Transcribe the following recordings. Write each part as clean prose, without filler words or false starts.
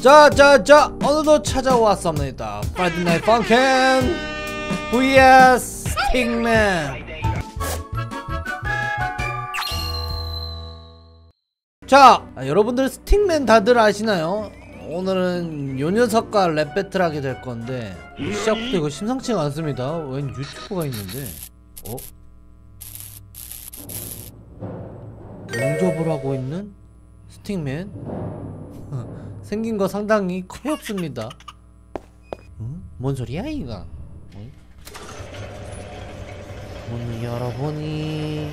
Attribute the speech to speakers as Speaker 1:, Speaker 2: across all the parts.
Speaker 1: 자 어느덧 찾아왔습니다. Friday Night Funkin' vs 스틱맨. 자, 여러분들 스틱맨 다들 아시나요? 오늘은 요 녀석과 랩 배틀 하게 될 건데 시작부터 이거 심상치가 않습니다. 웬 유튜브가 있는데 용접을 하고 있는 스틱맨? 생긴 거 상당히 커엽습니다. 응? 뭔 소리야 이거? 문을 열어보니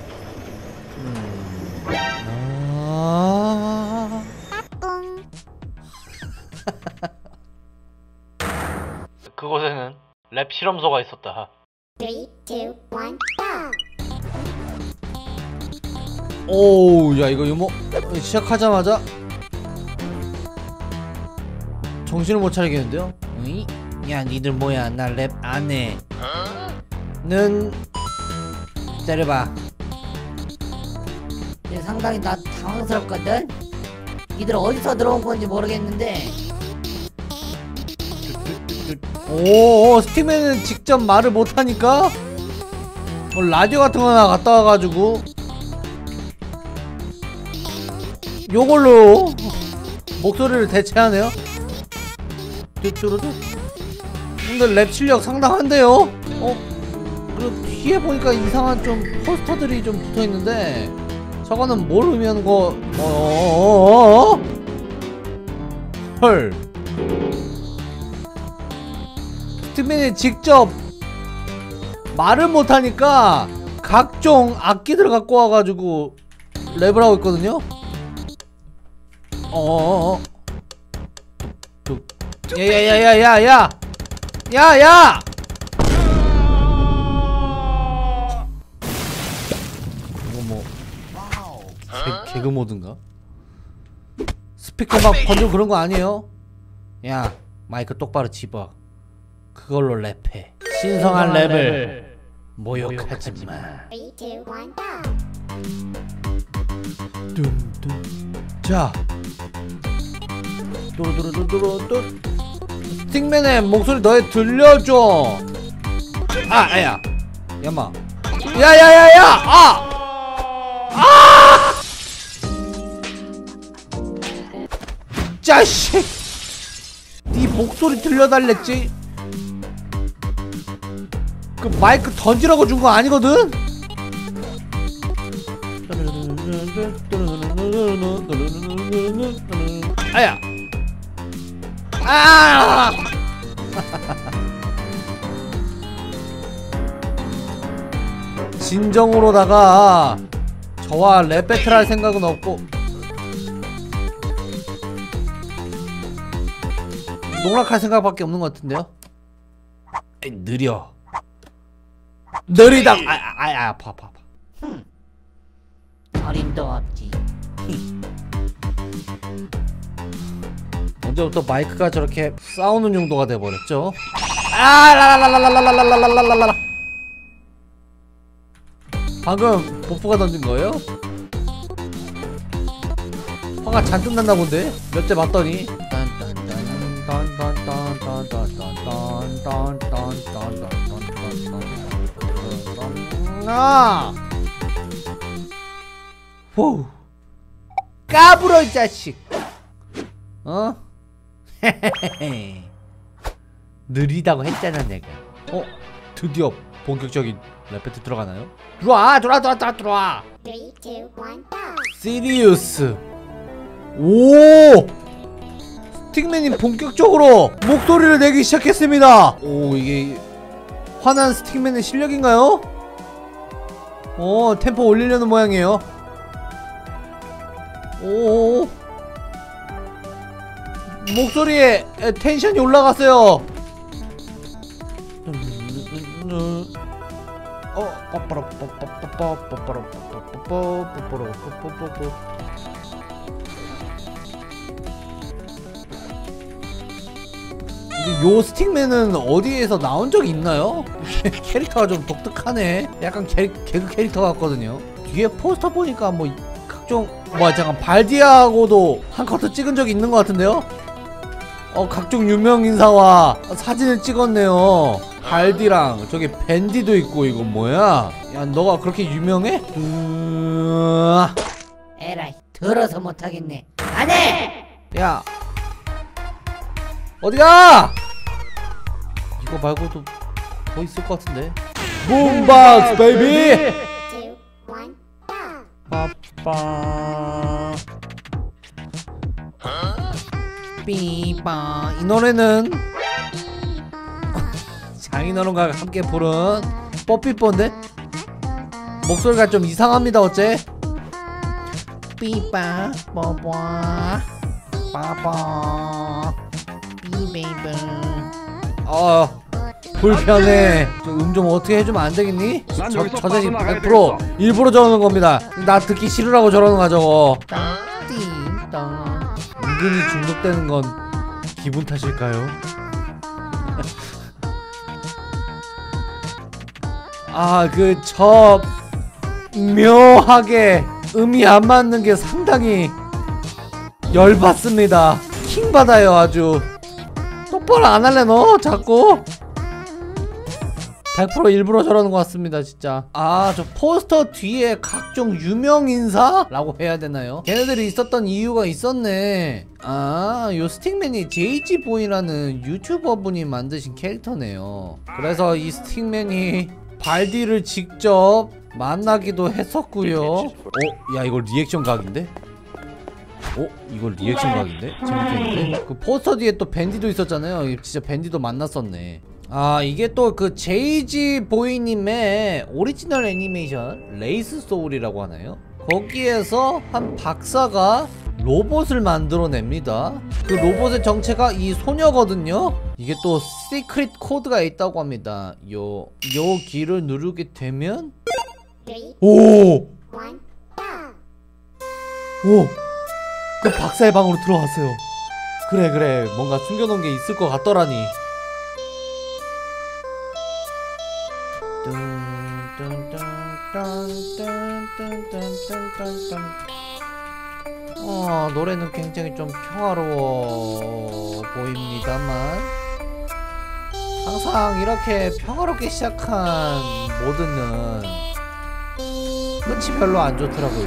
Speaker 1: 그곳에는 랩 실험소가 있었다.
Speaker 2: 3, 2, 1, go!
Speaker 1: 오우, 야 이거 유머 시작하자마자 정신을 못 차리겠는데요? 으이? 야 니들 뭐야, 나 랩 안해. 는 때려봐.
Speaker 3: 상당히 나 당황스럽거든? 니들 어디서 들어온 건지 모르겠는데
Speaker 1: 오, 스틱맨은 직접 말을 못하니까 뭐 라디오 같은 거나 갔다 와가지고 요걸로 목소리를 대체하네요. 뚜뚜루뚜. 근데 랩 실력 상당한데요? 그리고 뒤에 보니까 이상한 좀 포스터들이 좀 붙어있는데 저거는 뭘 의미하는 거? 헐. 스틱맨이 직접 말을 못하니까 각종 악기들을 갖고 와가지고 랩을 하고 있거든요? 야야야야야야! 야야! 이거 뭐 개그 모드인가? 스피커 막 번지고 그런 거 아니에요? 야, 마이크 똑바로 집어. 그걸로 랩해. 신성한 랩을 모욕하지 마.
Speaker 2: 3, 2, 1, go!
Speaker 1: 자, 뚜루뚜루뚜루뚜. 스틱맨의 목소리 너희 들려줘. 아야, 야마. 야야야야! 자식! 네 목소리 들려달랬지? 그 마이크 던지라고 준 거 아니거든? 아야! 아! 진정으로다가 저와 랩 배틀 할 생각은 없고 농락할 생각밖에 없는 것 같은데요? 에이, 느려. 느리다. 아파.
Speaker 3: 어림도 없지.
Speaker 1: 언제부터 마이크가 저렇게 싸우는 용도가 돼버렸죠? 라라라라라라라라라라라라. 방금 보프가 던진 거예요? 화가 잔뜩 났나 본데? 몇 대 맞더니 후 까불어 이 자식. 느리다고 했잖아 내가. 드디어 본격적인 랩 배틀 들어가나요? 들어와.
Speaker 2: 3, 2, 1, go!
Speaker 1: 시리우스. 오, 스틱맨이 본격적으로 목소리를 내기 시작했습니다. 오, 이게 화난 스틱맨의 실력인가요? 템포 올리려는 모양이에요. 오, 목소리에 텐션이 올라갔어요. 근데 요 스틱맨은 어디에서 나온 적이 있나요? 캐릭터가 좀 독특하네. 약간 개그 캐릭터 같거든요. 뒤에 포스터 보니까 뭐 각종 잠깐 발디아하고도 한 커트 찍은 적이 있는 것 같은데요? 각종 유명 인사와 사진을 찍었네요. 발디랑 저기 밴디도 있고. 이거 뭐야? 야, 너가 그렇게 유명해?
Speaker 3: 에라이 더러서 못하겠네. 안해.
Speaker 1: 야, 어디가? 이거 말고도 더 있을 것 같은데. 붐박스 베이비.
Speaker 2: 2, 1, go!
Speaker 1: 빠빠 삐빠. 이 노래는 장인어른과 함께 부른 뽀삐뽀인데 목소리가 좀 이상합니다. 어째? 삐빠 뽀뽀 빠빠 삐베이베. 불편해. 좀 어떻게 해주면 안 되겠니? 저 자식 100% 일부러 저러는 겁니다. 나 듣기 싫으라고 저러는 거야 저거. 은근히 중독되는 건 기분 탓일까요? 묘하게 음이 안 맞는 게 상당히 열받습니다. 킹받아요. 아주 똑바로 안 할래 너 자꾸. 100% 일부러 저러는 것 같습니다 진짜. 저 포스터 뒤에 각종 유명 인사라고 해야 되나요? 걔네들이 있었던 이유가 있었네. 요 스틱맨이 JG보이라는 유튜버 분이 만드신 캐릭터네요. 그래서 이 스틱맨이 발디를 직접 만나기도 했었고요. 야, 이거 리액션 각인데? 이거 리액션 각인데? 재밌겠는데? 그 포스터 뒤에 또 밴디도 있었잖아요. 진짜 밴디도 만났었네. 이게 또 그 JG보이님의 오리지널 애니메이션 레이스 소울이라고 하나요? 거기에서 한 박사가 로봇을 만들어냅니다. 그 로봇의 정체가 이 소녀거든요. 이게 또 시크릿 코드가 있다고 합니다. 요 키를 누르게 되면
Speaker 2: 3, 1,
Speaker 1: 오!
Speaker 2: go!
Speaker 1: 그 박사의 방으로 들어갔어요. 그래 뭔가 숨겨놓은 게 있을 것 같더라니. 노래는 굉장히 좀 평화로워 보입니다만 항상 이렇게 평화롭게 시작한 모드는 끝이 별로 안 좋더라고요.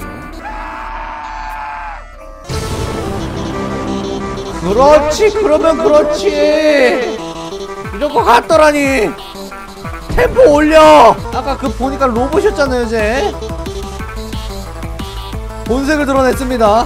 Speaker 1: 그렇지, 그러면 그렇지. 이럴 것 같더라니. 템포 올려. 아까 그 보니까 로봇이었잖아요. 이제 본색을 드러냈습니다.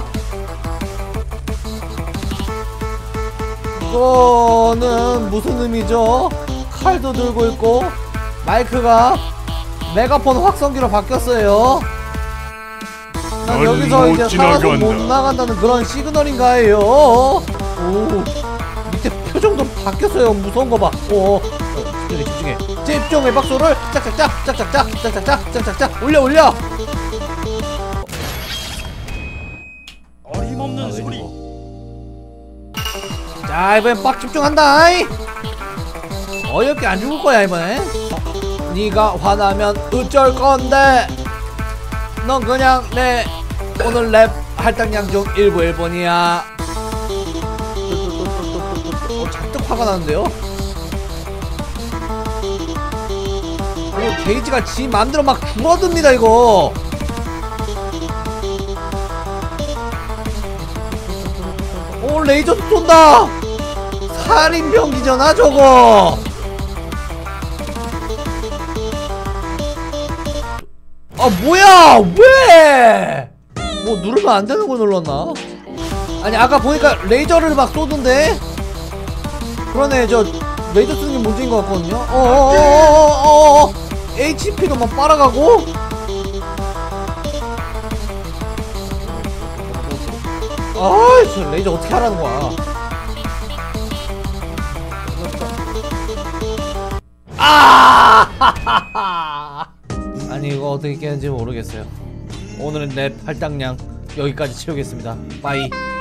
Speaker 1: 이거는 무슨 의미죠? 칼도 들고 있고 마이크가 메가폰 확성기로 바뀌었어요. 난 여기서 이제 살아서 못 나간다는 그런 시그널인가요? 오, 밑에 표정도 바뀌었어요. 무서운 거 봐. 집중해. 집중해. 박수를 짝짝짝 올려.
Speaker 4: 어림없는 소리.
Speaker 1: 자, 이번엔 빡 집중한다. 어이없게 안 죽을 거야 이번엔. 네가 화나면 어쩔 건데. 넌 그냥 내 오늘 랩 할당량 중 일부 1번이야. 잔뜩 화가 나는데요? 게이지가 지 맘대로 막 줄어듭니다 이거. 레이저도 쏜다. 살인병기잖아 저거. 뭐야 왜? 뭐 누르면 안 되는 거 눌렀나? 아니 아까 보니까 레이저를 막 쏘던데. 그러네, 저 레이저 쓰는 게 문제인 것 같거든요. HP도 막 빨아가고. 저 레이저 어떻게 하라는 거야? 아니 이거 어떻게 깨는지 모르겠어요. 오늘은 랩 할당량 여기까지 채우겠습니다. 빠이.